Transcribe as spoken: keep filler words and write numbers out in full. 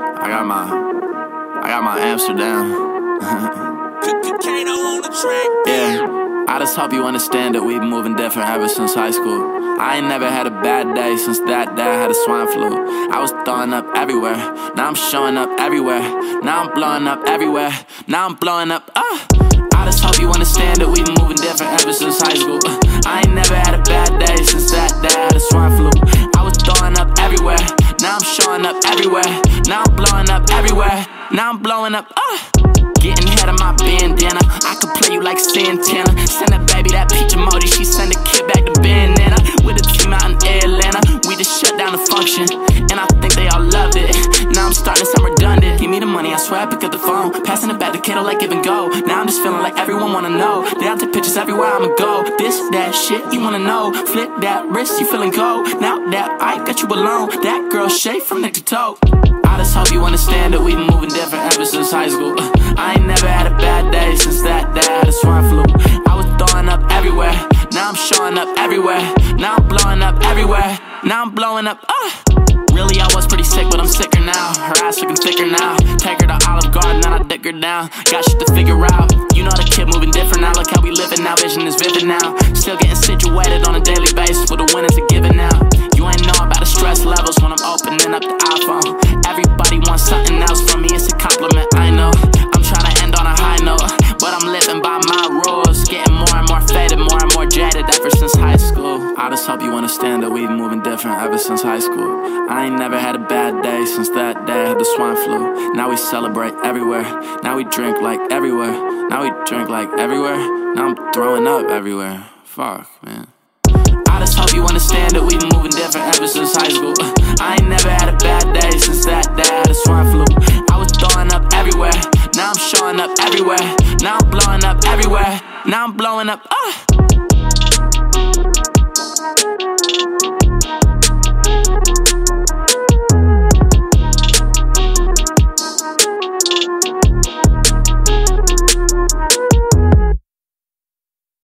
I got my, I got my Amsterdam. Yeah, I just hope you understand that we've been moving different ever since high school. I ain't never had a bad day since that day I had a swine flu. I was throwing up everywhere, now I'm showing up everywhere. Now I'm blowing up everywhere, now I'm blowing up, ah. I just hope you understand that we've been moving different ever since high school. I ain't never had a bad day since that day I had a swine flu. I was throwing up everywhere, now I'm showing up everywhere. Now I'm blowing up everywhere, now I'm blowing up, ah. Getting head of my bandana, I could play you like Santana. Send that baby that peach emoji, she send a kid back to bandana. With a team out in Atlanta, we just shut down the function, and I think they all loved it. Now I'm starting to sound redundant. Give me the money, I swear I pick up the phone. Passing it back to Kato like give and go. Now I'm just feeling like everyone wanna know. They all take pictures everywhere I'ma go. This, that shit you wanna know. Flip that wrist, you feeling cold. Now that I got you alone, that girl shade from neck to toe. I just hope you understand that we've been moving different ever since high school. I ain't never had a bad day since that day I had a swine flu. I was throwing up everywhere, now I'm showing up everywhere. Now I'm blowing up everywhere, now I'm blowing up, ah. Really I was pretty sick, but I'm sicker now. Her ass looking thicker now. Take her to Olive Garden, then I dick her down. Got shit to figure out. You know the kid moving different now. Look how we living now, vision is vivid now. Still getting situated on a daily basis, with the winners are giving now. You ain't know about the stress levels when I'm opening up the iPhone. Everybody wants something else from me, it's a compliment, I know. I'm trying to end on a high note, but I'm living by my rules. Getting more and more faded, more and more jaded ever since high school. I just hope you understand that we've been moving different ever since high school. I ain't never had a bad day since that day I had the swine flu. Now we celebrate everywhere, now we drink like everywhere. Now we drink like everywhere, now I'm throwing up everywhere. Fuck, man. I just hope you understand that we've been moving different ever since high school. I ain't never had a bad day since that day I had a swine flu. I was throwing up everywhere, now I'm showing up everywhere. Now I'm blowing up everywhere, now I'm blowing up, ah.